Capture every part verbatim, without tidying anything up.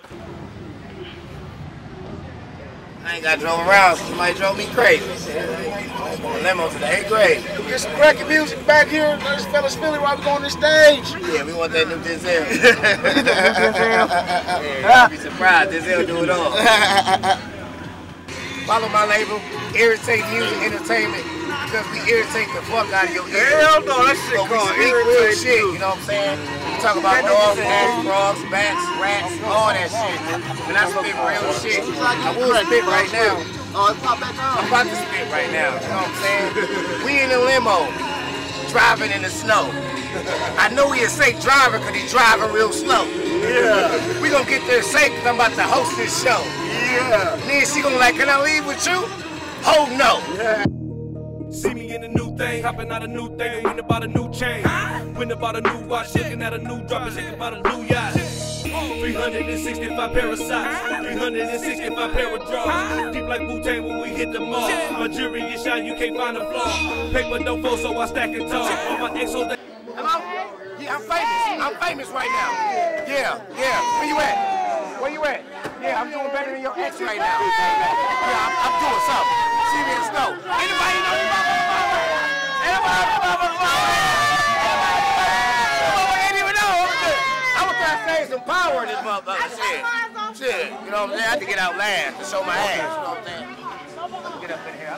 I ain't got drove around. Somebody drove me crazy. I'm on limo to the eighth grade. Get some cracky music back here. This fella's feeling while we go on this stage. Yeah, we want that new Denzel. Yeah, you'll be surprised. Denzel do it all. Follow my label, Irritate Music Entertainment, because we irritate the fuck out of your ears. Hell no, that shit so we called speak real shit, you know what I'm saying? We talk about dogs, cats, frogs, bats, rats, all that shit. And I spit real shit. I will spit right now. I'm about to spit right now, you know what I'm saying? We in a limo, driving in the snow. I know he a safe driver because he's driving real slow. Yeah. We gonna get there safe because I'm about to host this show. Yeah. Then she gonna like, can I leave with you? Oh no. Yeah. See me in a new thing, hopping out a new thing, winning about a new chain. Winning about a new watch, shaking at a new drop, and shaking about a new yacht. three hundred sixty-five pair of socks, three hundred sixty-five pair of drawers. Deep like Wu-Tang when we hit the mall. My jewelry is shine, you can't find a flaw. Paper don't fall, so I stack it tall. On my X O. Hello? Yeah, I'm famous. I'm famous right now. Yeah, yeah. Where you at? Where you at? Yeah, I'm doing better than your ex right now. Yeah, I'm, I'm doing something. See me in the snow. Anybody know me? Anybody know me? Ain't even know. I was trying to save some power in this motherfucker. Shit. Shit. You know what I'm saying? I had to get out last to show my ass. You know what I'm saying? Let me get up in here.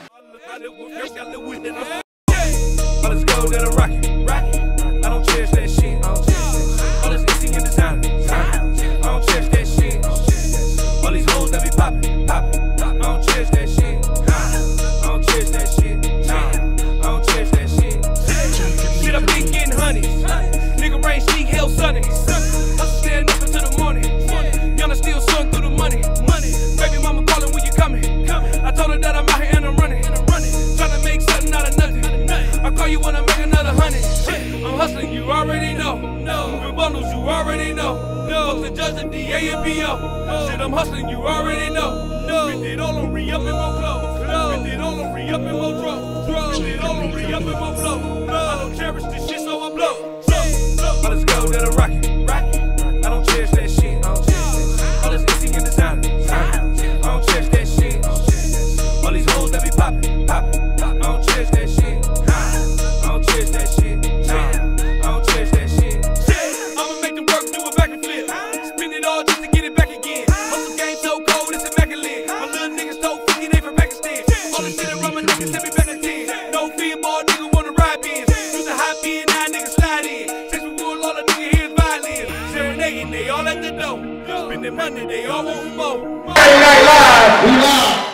Let's go to the rocket. I don't cherish that shit. I don't cherish that shit. All this easy in the time. I don't cherish that shit. All these hoes that be poppin', poppin'. I don't cherish that shit. I don't cherish that shit. I don't cherish that shit. Shit, I'm big getting honeys. Nigga rain, sleet, hell, sunny. I'm staying up until the morning. Y'all still sung through the money. Baby mama calling when you coming. I told her that I'm out here and I'm running. Tryna make something out of nothing. I call you when I make another hundred. I'm hustling, you already know. Moving bundles, you already know. Fuck the judge, the D A and B O. Shit, I'm hustling, you already know. Spend it all on re-up and more clothes. Spend it all on re-up and more drugs. Spend it all on re-up and more flow. I don't cherish this shit, so I blow. Let's go to the rocket. I don't cherish that shit. I don't cherish that shit. All this easy in the time. I don't cherish that shit. All these hoes that be poppin', poppin'. I don't cherish that shit. I don't cherish that shit. I don't cherish that shit. I'ma make them work, do a back and flip. Spin it all just to get it back again. Hustle game so cold, it's immaculate. My little niggas so fifty, they from Pakistan. All the shit around my niggas send me back to ten. No fear, boy, nigga wanna ride bins. Use a hot bin, now niggas slide in. Text me wool, all the nigga here's violin. Serenading, they all at the door. Spending money, they all want more. Friday Night Live, we live.